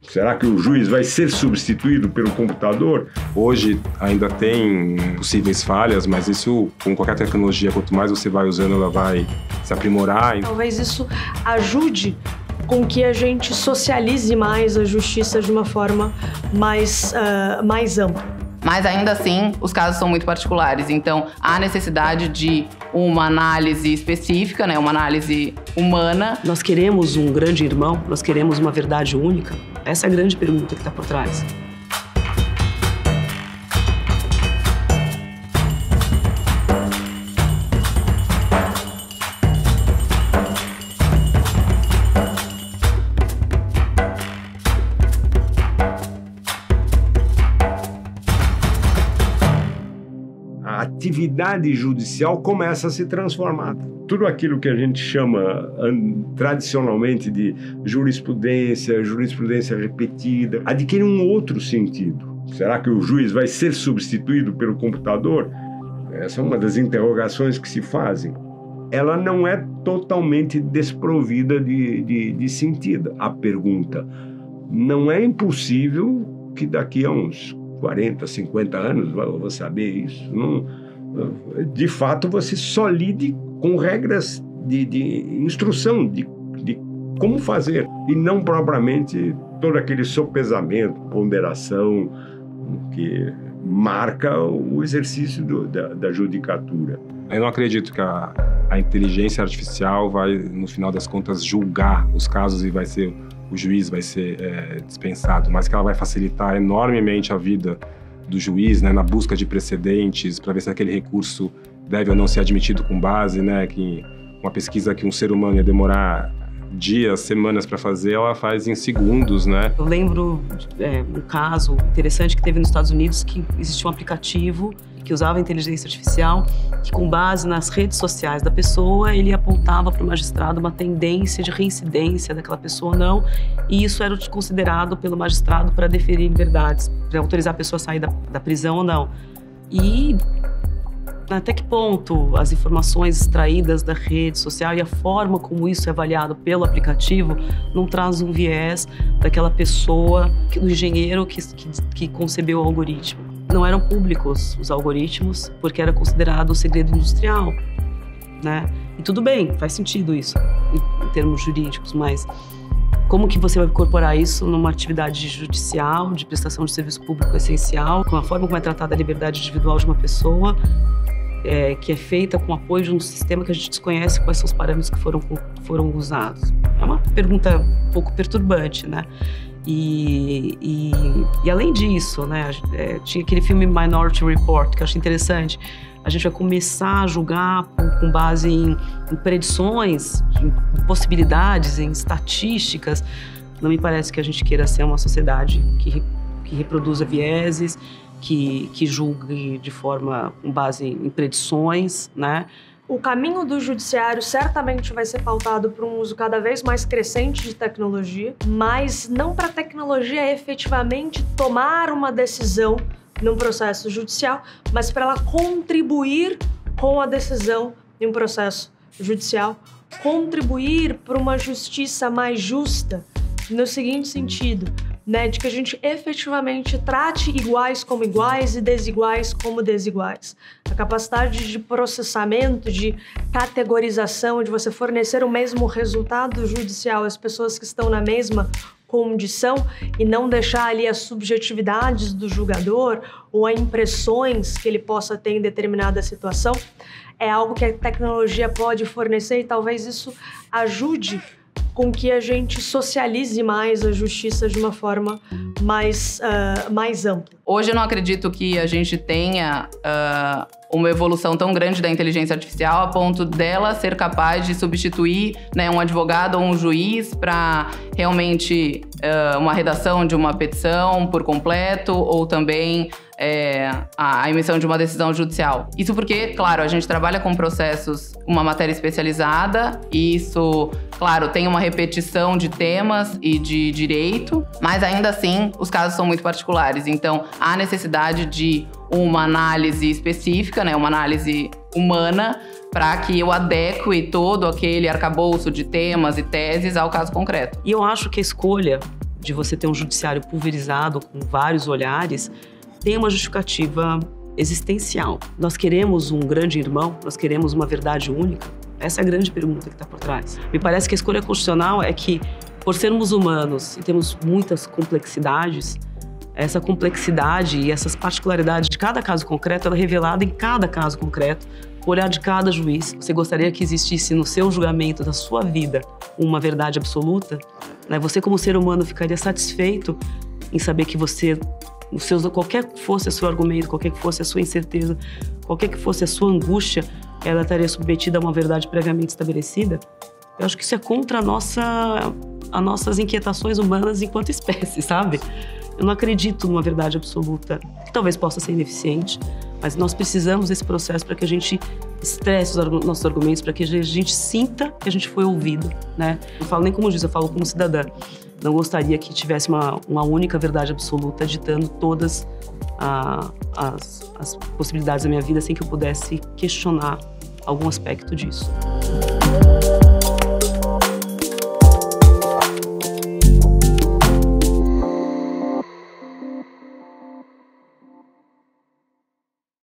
Será que o juiz vai ser substituído pelo computador? Hoje ainda tem possíveis falhas, mas isso, com qualquer tecnologia, quanto mais você vai usando, ela vai se aprimorar. Talvez isso ajude com que a gente socialize mais a justiça de uma forma mais ampla. Mas ainda assim, os casos são muito particulares. Então, há necessidade de uma análise específica, né? Uma análise humana. Nós queremos um grande irmão? Nós queremos uma verdade única? Essa é a grande pergunta que está por trás. A atividade judicial começa a se transformar. Tudo aquilo que a gente chama tradicionalmente de jurisprudência repetida, adquire um outro sentido. Será que o juiz vai ser substituído pelo computador? Essa é uma das interrogações que se fazem. Ela não é totalmente desprovida de sentido. A pergunta: não é impossível que daqui a uns 40, 50 anos, vou saber isso. Não, de fato, você só lide com regras de instrução, de como fazer, e não propriamente todo aquele sopesamento, ponderação que marca o exercício da judicatura. Eu não acredito que a inteligência artificial vai, no final das contas, julgar os casos e o juiz vai ser dispensado, mas que ela vai facilitar enormemente a vida do juiz, né, na busca de precedentes, para ver se aquele recurso deve ou não ser admitido com base, né, que uma pesquisa que um ser humano ia demorar dias, semanas para fazer, ela faz em segundos, né? Eu lembro um caso interessante que teve nos Estados Unidos, que existia um aplicativo que usava inteligência artificial, que com base nas redes sociais da pessoa, ele apontava para o magistrado uma tendência de reincidência daquela pessoa ou não, e isso era considerado pelo magistrado para deferir liberdades, para autorizar a pessoa a sair da prisão ou não. E até que ponto as informações extraídas da rede social e a forma como isso é avaliado pelo aplicativo não traz um viés daquela pessoa, do engenheiro que concebeu o algoritmo. Não eram públicos os algoritmos, porque era considerado segredo industrial, né? E tudo bem, faz sentido isso, em termos jurídicos, mas como que você vai incorporar isso numa atividade judicial, de prestação de serviço público essencial, com a forma como é tratada a liberdade individual de uma pessoa, que é feita com apoio de um sistema que a gente desconhece quais são os parâmetros que foram usados? É uma pergunta um pouco perturbante, né? E além disso, né, tinha aquele filme Minority Report, que eu acho interessante. A gente vai começar a julgar com base em predições, em possibilidades, em estatísticas. Não me parece que a gente queira ser uma sociedade que reproduza vieses, que julgue de forma com base em predições, né? O caminho do judiciário certamente vai ser pautado por um uso cada vez mais crescente de tecnologia, mas não para a tecnologia efetivamente tomar uma decisão num processo judicial, mas para ela contribuir com a decisão em um processo judicial, contribuir para uma justiça mais justa, no seguinte sentido, né, de que a gente efetivamente trate iguais como iguais e desiguais como desiguais. A capacidade de processamento, de categorização, de você fornecer o mesmo resultado judicial às pessoas que estão na mesma condição e não deixar ali as subjetividades do julgador ou as impressões que ele possa ter em determinada situação, é algo que a tecnologia pode fornecer e talvez isso ajude com que a gente socialize mais a justiça de uma forma mais ampla. Hoje eu não acredito que a gente tenha uma evolução tão grande da inteligência artificial a ponto dela ser capaz de substituir, né, um advogado ou um juiz para realmente uma redação de uma petição por completo ou também a emissão de uma decisão judicial. Isso porque, claro, a gente trabalha com processos, uma matéria especializada, e isso, claro, tem uma repetição de temas e de direito, mas ainda assim os casos são muito particulares. Então, há necessidade de uma análise específica, né, uma análise humana, para que eu adeque todo aquele arcabouço de temas e teses ao caso concreto. E eu acho que a escolha de você ter um judiciário pulverizado com vários olhares, tem uma justificativa existencial. Nós queremos um grande irmão? Nós queremos uma verdade única? Essa é a grande pergunta que está por trás. Me parece que a escolha constitucional é que, por sermos humanos e temos muitas complexidades, essa complexidade e essas particularidades de cada caso concreto, ela é revelada em cada caso concreto, o olhar de cada juiz. Você gostaria que existisse no seu julgamento da sua vida uma verdade absoluta? Né? Você, como ser humano, ficaria satisfeito em saber que você, qualquer que fosse o seu argumento, qualquer que fosse a sua incerteza, qualquer que fosse a sua angústia, ela estaria submetida a uma verdade previamente estabelecida? Eu acho que isso é contra as nossas inquietações humanas enquanto espécie, sabe? Eu não acredito numa verdade absoluta, que talvez possa ser ineficiente, mas nós precisamos desse processo para que a gente estresse os nossos argumentos, para que a gente sinta que a gente foi ouvido, né? Não falo nem como juiz, eu falo como cidadã. Não gostaria que tivesse uma única verdade absoluta ditando todas as possibilidades da minha vida sem que eu pudesse questionar algum aspecto disso.